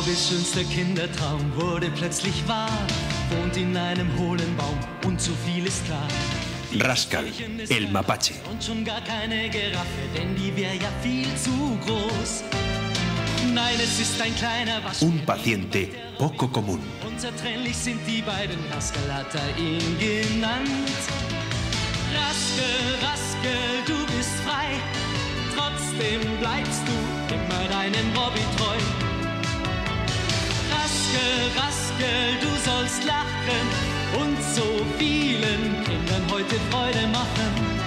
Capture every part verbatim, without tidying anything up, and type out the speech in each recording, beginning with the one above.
Bobbies schönster Kindertraum wurde plötzlich wahr. Wohnt in einem hohlen Baum und zu viel ist klar. Rascal, el mapache. Und schon gar keine Giraffe, denn die wäre ja viel zu groß. Nein, es ist ein kleiner Waschbär. Un paciente poco común. Unzertrennlich sind die beiden, Rascal hat er ihn genannt. Rascal, Rascal, du bist frei. Trotzdem bleibst du immer deinem Bobby treu. Rascal, Rascal, du sollst lachen und so vielen Kindern heute Freude machen.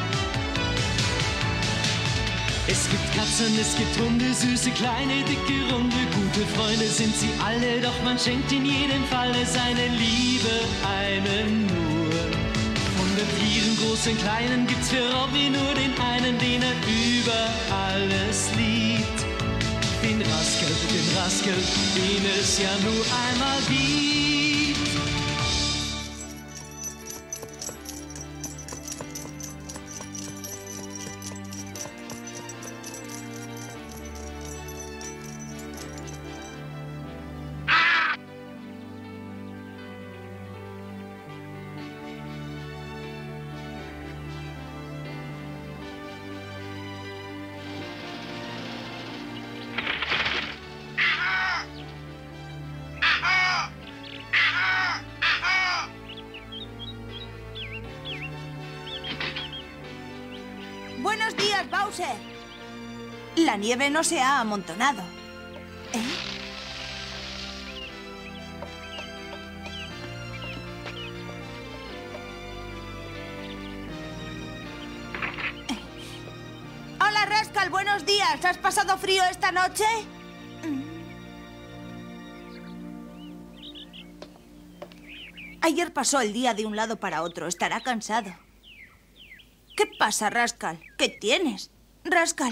Es gibt Katzen, es gibt Hunde, süße, kleine, dicke, runde. Gute Freunde sind sie alle, doch man schenkt in jedem Falle seine Liebe einen nur. Von den Tieren, großen, kleinen, gibt's für Robby nur den einen, den er über alles liebt. Den Rascal, den Rascal, den es ja nur einmal gibt. Buenos días, Bowser. La nieve no se ha amontonado. ¿Eh? Hola, Rascal, buenos días. ¿Has pasado frío esta noche? Ayer pasó el día de un lado para otro. Estará cansado. ¿Qué pasa, Rascal? ¿Qué tienes? Rascal.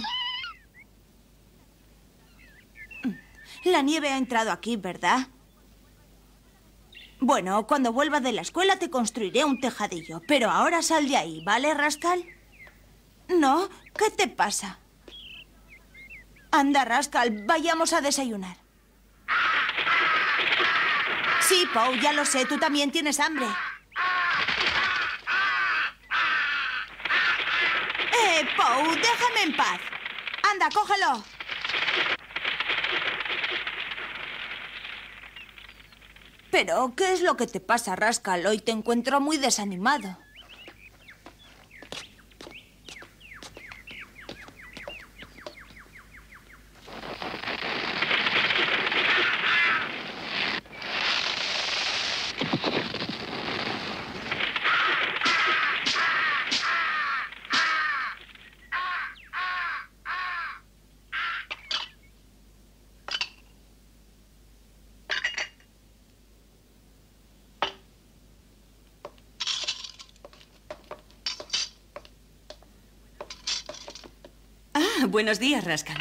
La nieve ha entrado aquí, ¿verdad? Bueno, cuando vuelva de la escuela te construiré un tejadillo. Pero ahora sal de ahí, ¿vale, Rascal? ¿No? ¿Qué te pasa? Anda, Rascal, vayamos a desayunar. Sí, Pau, ya lo sé. Tú también tienes hambre. ¡Eh, Pau! ¡Déjame en paz! ¡Anda, cógelo! Pero, ¿qué es lo que te pasa, Rascal? Hoy te encuentro muy desanimado. Buenos días, Rascal.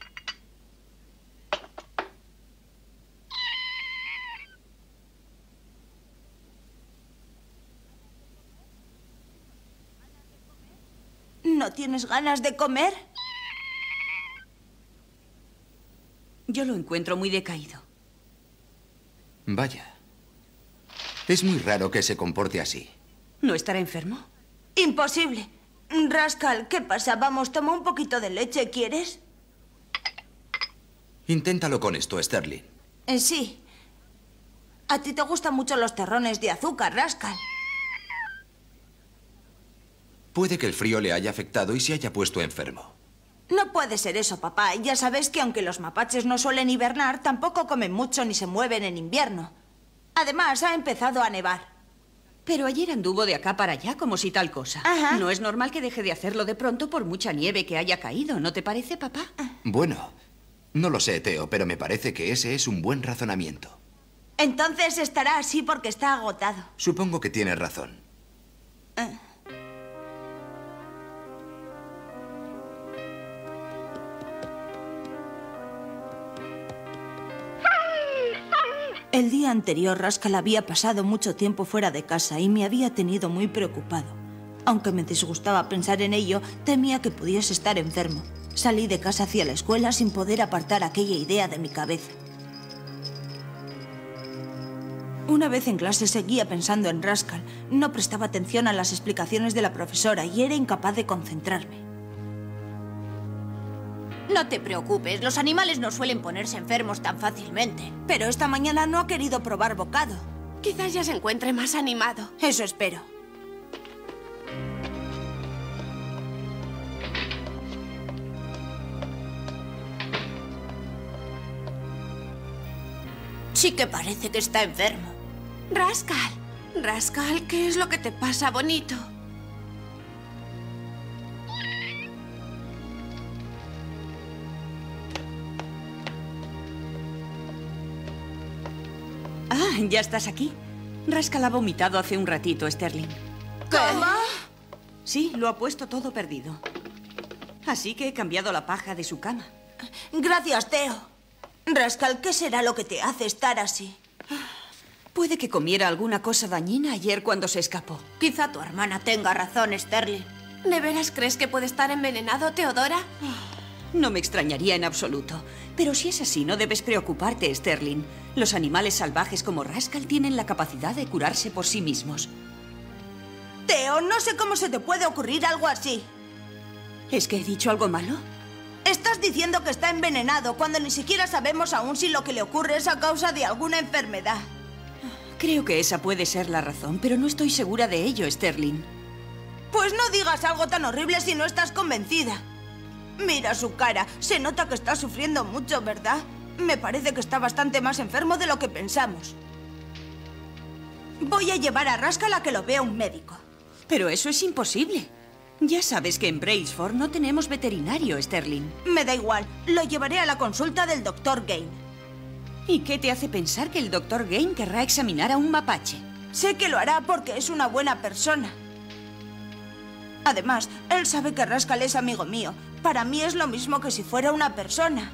¿No tienes ganas de comer? Yo lo encuentro muy decaído. Vaya. Es muy raro que se comporte así. ¿No estará enfermo? Imposible. Rascal, ¿qué pasa? Vamos, toma un poquito de leche, ¿quieres? Inténtalo con esto, Sterling. Eh, sí. A ti te gustan mucho los terrones de azúcar, Rascal. Puede que el frío le haya afectado y se haya puesto enfermo. No puede ser eso, papá. Ya sabes que aunque los mapaches no suelen hibernar, tampoco comen mucho ni se mueven en invierno. Además, ha empezado a nevar. Pero ayer anduvo de acá para allá como si tal cosa. Ajá. No es normal que deje de hacerlo de pronto por mucha nieve que haya caído, ¿no te parece, papá? Bueno, no lo sé, Theo, pero me parece que ese es un buen razonamiento. Entonces estará así porque está agotado. Supongo que tienes razón. Eh. El día anterior, Rascal había pasado mucho tiempo fuera de casa y me había tenido muy preocupado. Aunque me disgustaba pensar en ello, temía que pudiese estar enfermo. Salí de casa hacia la escuela sin poder apartar aquella idea de mi cabeza. Una vez en clase seguía pensando en Rascal. No prestaba atención a las explicaciones de la profesora y era incapaz de concentrarme. No te preocupes, los animales no suelen ponerse enfermos tan fácilmente. Pero esta mañana no ha querido probar bocado. Quizás ya se encuentre más animado. Eso espero. Sí que parece que está enfermo. Rascal, Rascal, ¿qué es lo que te pasa, bonito? Ah, ya estás aquí. Rascal ha vomitado hace un ratito, Sterling. ¿Cómo? Sí, lo ha puesto todo perdido. Así que he cambiado la paja de su cama. Gracias, Theo. Rascal, ¿qué será lo que te hace estar así? Puede que comiera alguna cosa dañina ayer cuando se escapó. Quizá tu hermana tenga razón, Sterling. ¿De veras crees que puede estar envenenado, Teodora? No me extrañaría en absoluto. Pero si es así, no debes preocuparte, Sterling. Los animales salvajes como Rascal tienen la capacidad de curarse por sí mismos. Theo, no sé cómo se te puede ocurrir algo así. ¿Es que he dicho algo malo? Estás diciendo que está envenenado cuando ni siquiera sabemos aún si lo que le ocurre es a causa de alguna enfermedad. Creo que esa puede ser la razón, pero no estoy segura de ello, Sterling. Pues no digas algo tan horrible si no estás convencida. Mira su cara. Se nota que está sufriendo mucho, ¿verdad? Me parece que está bastante más enfermo de lo que pensamos. Voy a llevar a Rascal a que lo vea un médico. Pero eso es imposible. Ya sabes que en Braceford no tenemos veterinario, Sterling. Me da igual. Lo llevaré a la consulta del doctor Gain. ¿Y qué te hace pensar que el doctor Gain querrá examinar a un mapache? Sé que lo hará porque es una buena persona. Además, él sabe que Rascal es amigo mío. Para mí es lo mismo que si fuera una persona.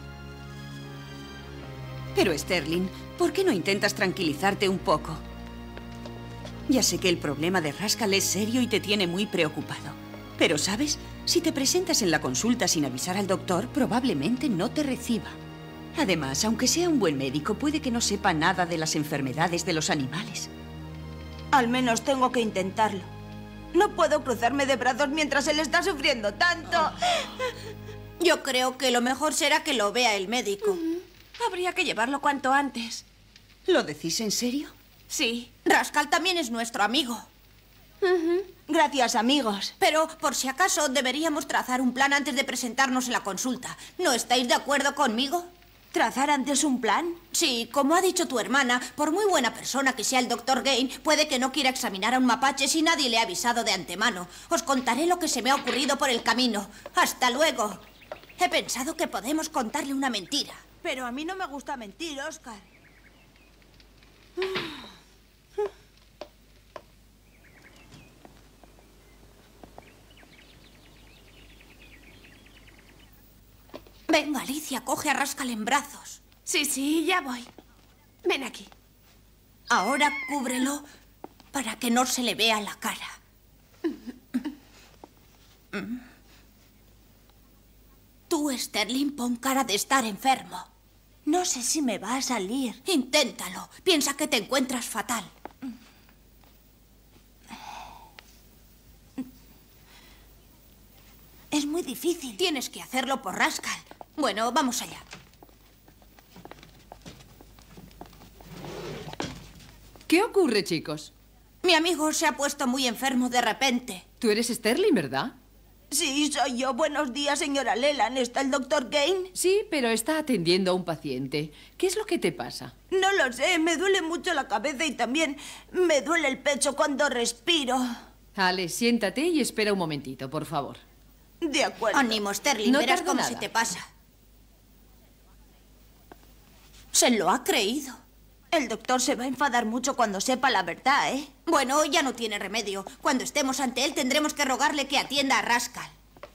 Pero, Sterling, ¿por qué no intentas tranquilizarte un poco? Ya sé que el problema de Rascal es serio y te tiene muy preocupado. Pero, ¿sabes? Si te presentas en la consulta sin avisar al doctor, probablemente no te reciba. Además, aunque sea un buen médico, puede que no sepa nada de las enfermedades de los animales. Al menos tengo que intentarlo. No puedo cruzarme de brazos mientras él está sufriendo tanto. Yo creo que lo mejor será que lo vea el médico. Mm, habría que llevarlo cuanto antes. ¿Lo decís en serio? Sí. Rascal también es nuestro amigo. Uh-huh. Gracias, amigos. Pero, por si acaso, deberíamos trazar un plan antes de presentarnos en la consulta. ¿No estáis de acuerdo conmigo? ¿Trazar antes un plan? Sí, como ha dicho tu hermana, por muy buena persona que sea el doctor Gain, puede que no quiera examinar a un mapache si nadie le ha avisado de antemano. Os contaré lo que se me ha ocurrido por el camino. ¡Hasta luego! He pensado que podemos contarle una mentira. Pero a mí no me gusta mentir, Oscar. Venga, Alicia, coge a Rascal en brazos. Sí, sí, ya voy. Ven aquí. Ahora cúbrelo para que no se le vea la cara. Tú, Sterling, pon cara de estar enfermo. No sé si me va a salir. Inténtalo. Piensa que te encuentras fatal. Es muy difícil. Tienes que hacerlo por Rascal. Bueno, vamos allá. ¿Qué ocurre, chicos? Mi amigo se ha puesto muy enfermo de repente. Tú eres Sterling, ¿verdad? Sí, soy yo. Buenos días, señora Leland. ¿Está el doctor Gain? Sí, pero está atendiendo a un paciente. ¿Qué es lo que te pasa? No lo sé. Me duele mucho la cabeza y también me duele el pecho cuando respiro. Ale, siéntate y espera un momentito, por favor. De acuerdo. Ánimo, Sterling. No verás tardo cómo nada. se te pasa. Se lo ha creído. El doctor se va a enfadar mucho cuando sepa la verdad, ¿eh? Bueno, ya no tiene remedio. Cuando estemos ante él tendremos que rogarle que atienda a Rascal.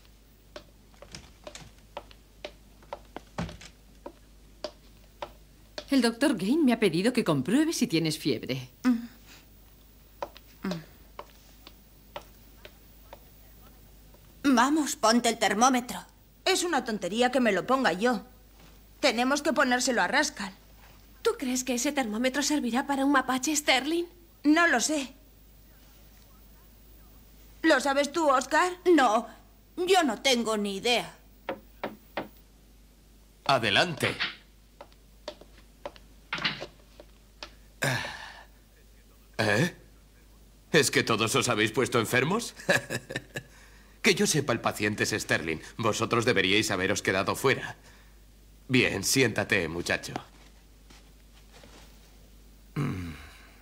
El doctor Gain me ha pedido que compruebe si tienes fiebre. Vamos, ponte el termómetro. Es una tontería que me lo ponga yo. Tenemos que ponérselo a Rascal. ¿Tú crees que ese termómetro servirá para un mapache, Sterling? No lo sé. ¿Lo sabes tú, Oscar? No, yo no tengo ni idea. Adelante. ¿Eh? ¿Es que todos os habéis puesto enfermos? Que yo sepa, el paciente es Sterling. Vosotros deberíais haberos quedado fuera. Bien, siéntate, muchacho. Mm.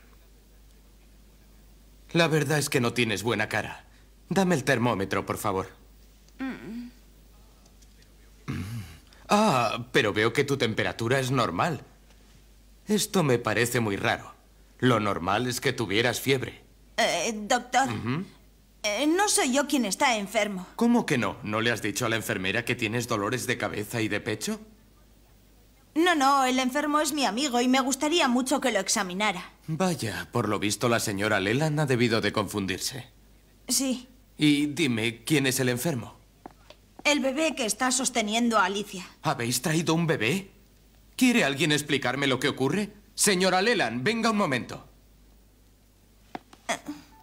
La verdad es que no tienes buena cara. Dame el termómetro, por favor. Mm. Mm. Ah, pero veo que tu temperatura es normal. Esto me parece muy raro. Lo normal es que tuvieras fiebre. Eh, doctor, Uh-huh. eh, no soy yo quien está enfermo. ¿Cómo que no? ¿No le has dicho a la enfermera que tienes dolores de cabeza y de pecho? No, no, el enfermo es mi amigo y me gustaría mucho que lo examinara. Vaya, por lo visto la señora Leland ha debido de confundirse. Sí, Y dime, ¿quién es el enfermo? el bebé que está sosteniendo a Alicia. ¿Habéis traído un bebé? ¿Quiere alguien explicarme lo que ocurre? Señora Leland, venga un momento. ¿Eh?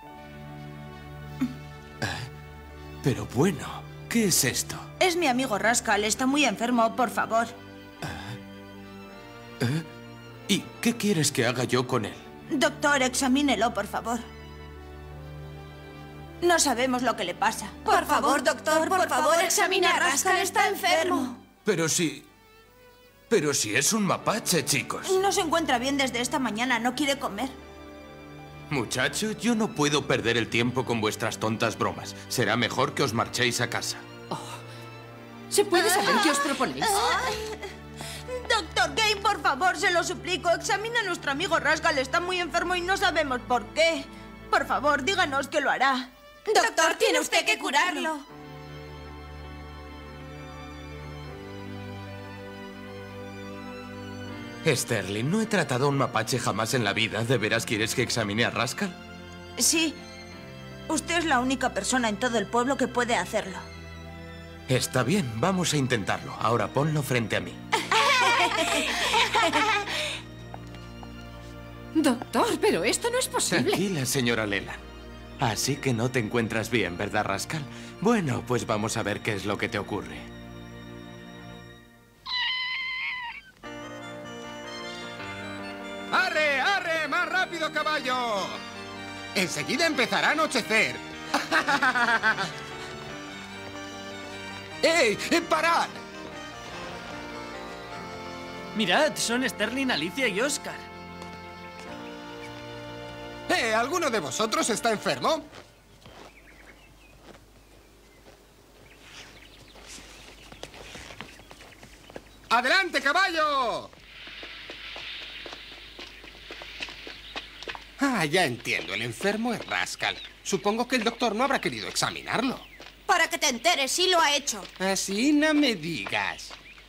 Pero bueno, ¿qué es esto? Es mi amigo Rascal, está muy enfermo, por favor. ¿Eh? ¿Y qué quieres que haga yo con él? Doctor, examínelo, por favor. No sabemos lo que le pasa. Por favor, doctor, por favor, examina a Rascal, está enfermo. Pero si... Pero si es un mapache, chicos. No se encuentra bien desde esta mañana, no quiere comer. Muchacho, yo no puedo perder el tiempo con vuestras tontas bromas. Será mejor que os marchéis a casa. ¿Se puede saber qué os proponéis? Doctor Gay, por favor, se lo suplico. Examina a nuestro amigo Rascal, está muy enfermo y no sabemos por qué. Por favor, díganos que lo hará. Doctor, tiene usted que curarlo. Sterling, no he tratado a un mapache jamás en la vida. ¿De veras quieres que examine a Rascal? Sí, usted es la única persona en todo el pueblo que puede hacerlo. Está bien, vamos a intentarlo. Ahora ponlo frente a mí. Doctor, pero esto no es posible. Tranquila, señora Leland. Así que no te encuentras bien, ¿verdad, Rascal? Bueno, pues vamos a ver qué es lo que te ocurre. ¡Arre, arre! ¡Más rápido, caballo! Enseguida empezará a anochecer. ¡Ey! ¡Parad! Mirad, son Sterling, Alicia y Oscar. ¿Eh? ¿Alguno de vosotros está enfermo? ¡Adelante, caballo! Ah, ya entiendo. El enfermo es Rascal. Supongo que el doctor no habrá querido examinarlo. Para que te enteres, sí lo ha hecho. Así no me digas.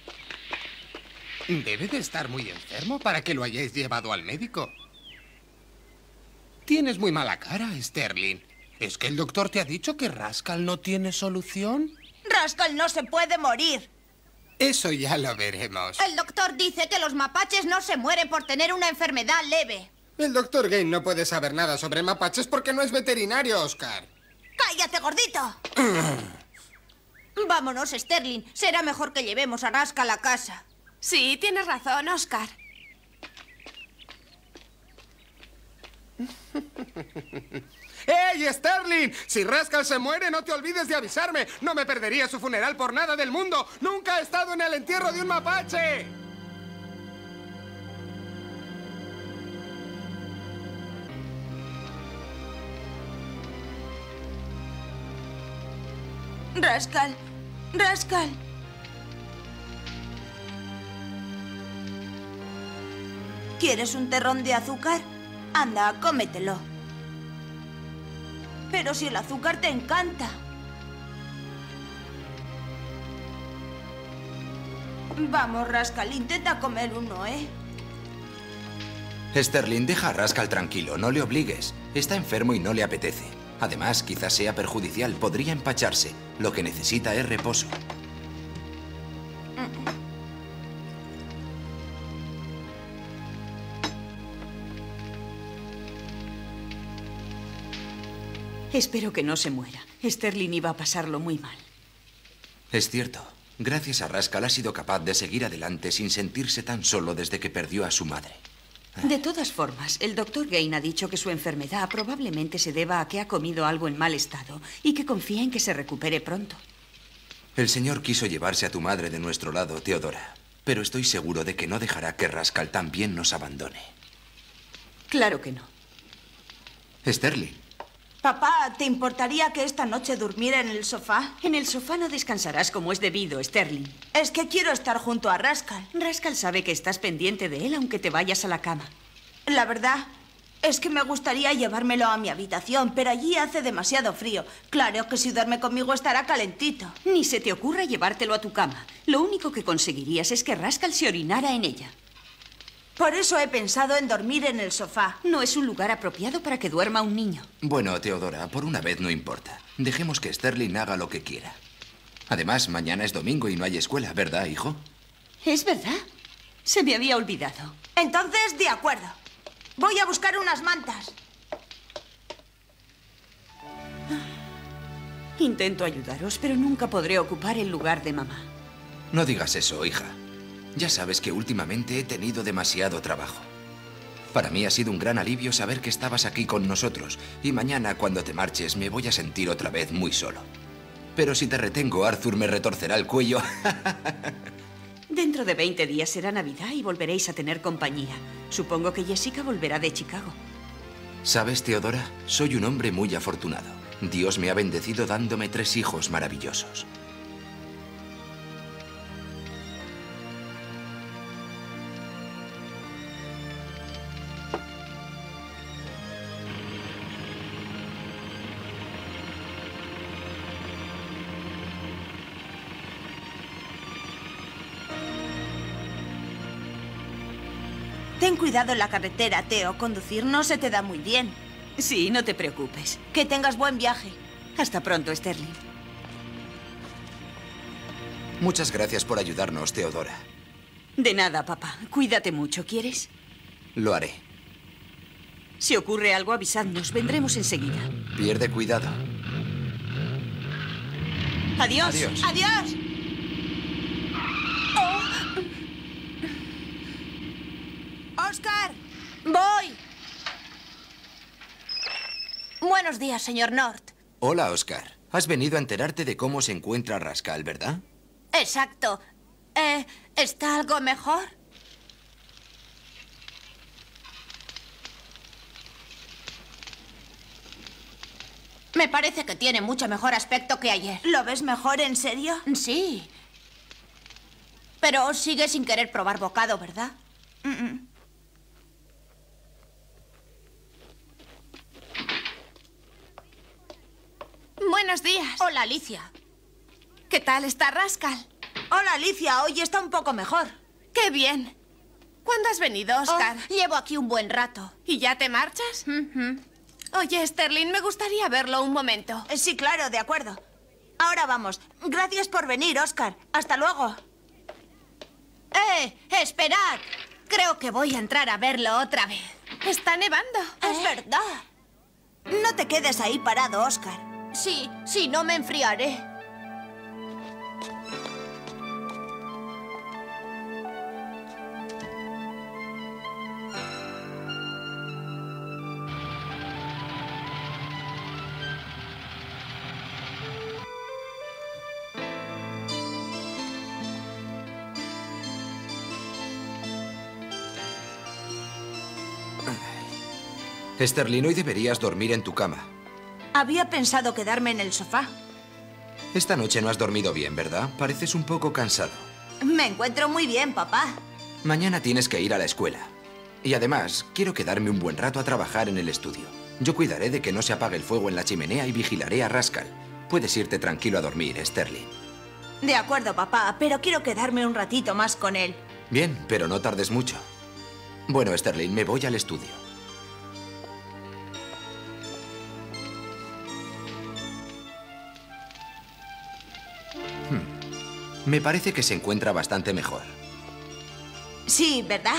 Debe de estar muy enfermo para que lo hayáis llevado al médico. Tienes muy mala cara, Sterling. ¿Es que el doctor te ha dicho que Rascal no tiene solución? Rascal no se puede morir. Eso ya lo veremos. El doctor dice que los mapaches no se mueren por tener una enfermedad leve. El doctor Gane no puede saber nada sobre mapaches porque no es veterinario, Oscar. ¡Cállate, gordito! Vámonos, Sterling. Será mejor que llevemos a Rascal a casa. Sí, tienes razón, Oscar. ¡Ey, Sterling! Si Rascal se muere, no te olvides de avisarme. No me perdería su funeral por nada del mundo. ¡Nunca he estado en el entierro de un mapache! Rascal, Rascal. ¿Quieres un terrón de azúcar? Anda, cómetelo. Pero si el azúcar te encanta. Vamos, Rascal, intenta comer uno, ¿eh? Sterling, deja a Rascal tranquilo, no le obligues. Está enfermo y no le apetece. Además, quizás sea perjudicial, podría empacharse. Lo que necesita es reposo. Espero que no se muera. Sterling iba a pasarlo muy mal. Es cierto. Gracias a Rascal ha sido capaz de seguir adelante sin sentirse tan solo desde que perdió a su madre. De todas formas, el doctor Gain ha dicho que su enfermedad probablemente se deba a que ha comido algo en mal estado y que confía en que se recupere pronto. El señor quiso llevarse a tu madre de nuestro lado, Teodora, pero estoy seguro de que no dejará que Rascal también nos abandone. Claro que no. Sterling. Papá, ¿te importaría que esta noche durmiera en el sofá? En el sofá no descansarás como es debido, Sterling. Es que quiero estar junto a Rascal. Rascal sabe que estás pendiente de él aunque te vayas a la cama. La verdad es que me gustaría llevármelo a mi habitación, pero allí hace demasiado frío. Claro que si duerme conmigo estará calentito. Ni se te ocurra llevártelo a tu cama. Lo único que conseguirías es que Rascal se orinara en ella. Por eso he pensado en dormir en el sofá. No es un lugar apropiado para que duerma un niño. Bueno, Teodora, por una vez no importa. Dejemos que Sterling haga lo que quiera. Además, mañana es domingo y no hay escuela, ¿verdad, hijo? Es verdad. Se me había olvidado. Entonces, de acuerdo. Voy a buscar unas mantas. Intento ayudaros, pero nunca podré ocupar el lugar de mamá. No digas eso, hija. Ya sabes que últimamente he tenido demasiado trabajo. Para mí ha sido un gran alivio saber que estabas aquí con nosotros y mañana, cuando te marches, me voy a sentir otra vez muy solo. Pero si te retengo, Arthur me retorcerá el cuello. Dentro de veinte días será Navidad y volveréis a tener compañía. Supongo que Jessica volverá de Chicago. ¿Sabes, Teodora? Soy un hombre muy afortunado. Dios me ha bendecido dándome tres hijos maravillosos. Ten cuidado en la carretera, Teo. Conducir no se te da muy bien. Sí, no te preocupes. Que tengas buen viaje. Hasta pronto, Sterling. Muchas gracias por ayudarnos, Teodora. De nada, papá. Cuídate mucho, ¿quieres? Lo haré. Si ocurre algo, avisadnos. Vendremos enseguida. Pierde cuidado. Adiós. Adiós. Adiós. ¡Oscar! ¡Voy! Buenos días, señor North. Hola, Oscar. Has venido a enterarte de cómo se encuentra Rascal, ¿verdad? Exacto. Eh, ¿está algo mejor? Me parece que tiene mucho mejor aspecto que ayer. ¿Lo ves mejor, en serio? Sí. Pero sigue sin querer probar bocado, ¿verdad? Mm-mm. Buenos días. Hola, Alicia. ¿Qué tal está Rascal? Hola, Alicia. Hoy está un poco mejor. ¡Qué bien! ¿Cuándo has venido, Oscar? Oh, llevo aquí un buen rato. ¿Y ya te marchas? Uh-huh. Oye, Sterling, me gustaría verlo un momento. Sí, claro, de acuerdo. Ahora vamos. Gracias por venir, Oscar. Hasta luego. ¡Eh! ¡Esperad! Creo que voy a entrar a verlo otra vez. Está nevando. Es verdad. No te quedes ahí parado, Oscar. Sí, sí, no me enfriaré. Sterling, hoy deberías dormir en tu cama. Había pensado quedarme en el sofá. Esta noche no has dormido bien, ¿verdad? Pareces un poco cansado. Me encuentro muy bien, papá. Mañana tienes que ir a la escuela. Y además, quiero quedarme un buen rato a trabajar en el estudio. Yo cuidaré de que no se apague el fuego en la chimenea y vigilaré a Rascal. Puedes irte tranquilo a dormir, Sterling. De acuerdo, papá, pero quiero quedarme un ratito más con él. Bien, pero no tardes mucho. Bueno, Sterling, me voy al estudio. Hmm. Me parece que se encuentra bastante mejor. Sí, ¿verdad?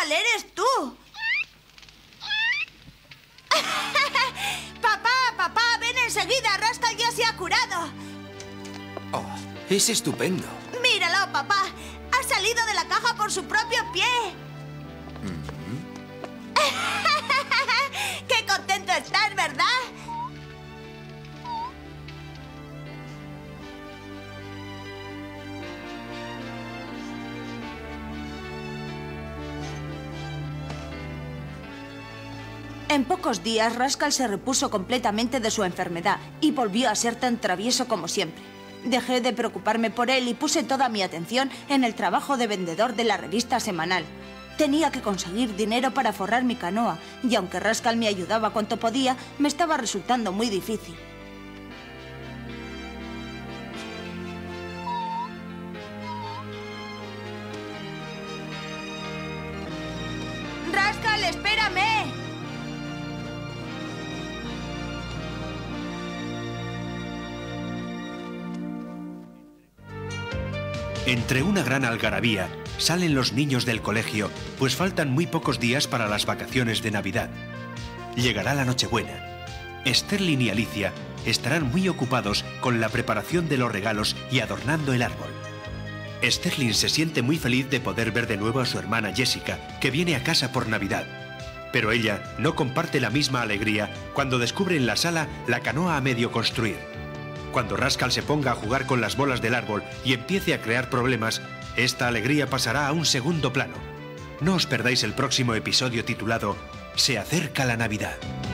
Rascal, eres tú. Papá, papá, ven enseguida. Rascal ya se ha curado. Oh, es estupendo. Míralo, papá. Ha salido de la caja por su propio pie. ¡Qué contento estás, ¿verdad? En pocos días, Rascal se repuso completamente de su enfermedad y volvió a ser tan travieso como siempre. Dejé de preocuparme por él y puse toda mi atención en el trabajo de vendedor de la revista semanal. Tenía que conseguir dinero para forrar mi canoa, y aunque Rascal me ayudaba cuanto podía, me estaba resultando muy difícil. ¡Rascal, espérame! Entre una gran algarabía, salen los niños del colegio, pues faltan muy pocos días para las vacaciones de Navidad. Llegará la Nochebuena. Sterling y Alicia estarán muy ocupados con la preparación de los regalos y adornando el árbol. Sterling se siente muy feliz de poder ver de nuevo a su hermana Jessica, que viene a casa por Navidad. Pero ella no comparte la misma alegría cuando descubre en la sala la canoa a medio construir. Cuando Rascal se ponga a jugar con las bolas del árbol y empiece a crear problemas, esta alegría pasará a un segundo plano. No os perdáis el próximo episodio titulado Se acerca la Navidad.